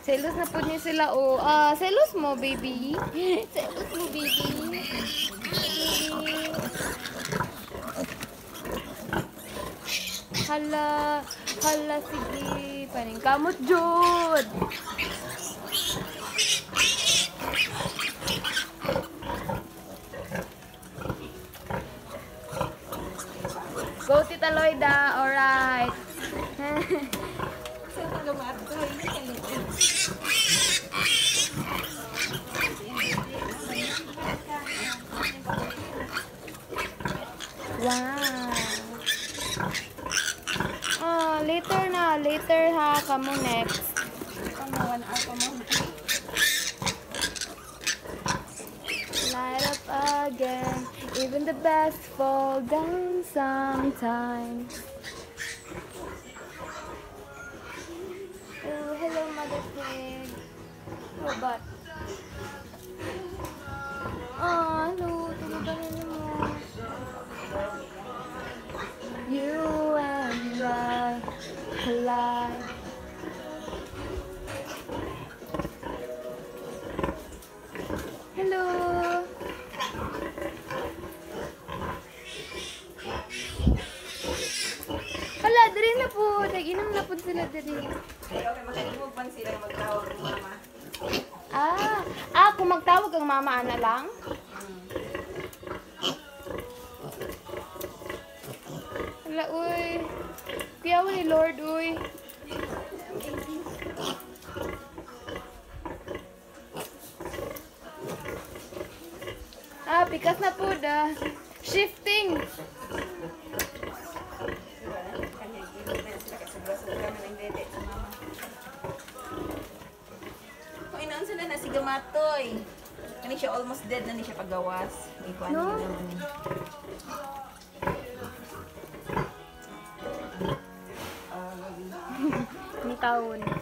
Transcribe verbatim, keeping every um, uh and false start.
Selos na po niya sila, oh. Ah, selos mo, baby. Selos mo, baby. Hala, hala, sige. Paning kamot, Jud. Go, Tita Loida. Alright. Wow. Oh, later na. Later ha. Kamu next. Kamu, one hour pa mo. Light up again. Even the best fall down sometimes. Oh, hello, Mother Pig. Oh, but. Oh, hello. Tulugan mo. You and I collide. Hello. Hala, diri na po. Nag-inom na po sila diri. Okay, makalimog pa sila magtawag ng mama. Ah, ah, kung magtawag ang mama, ana lang? Hala, uy. Kuya ni Lord, uy. Ah, pikas na po da. Shifting. Kung inaan sila na si Gamatoy. Kani siya almost dead na ni siya paggawas. Ikuan No? niya naman. Ni taon.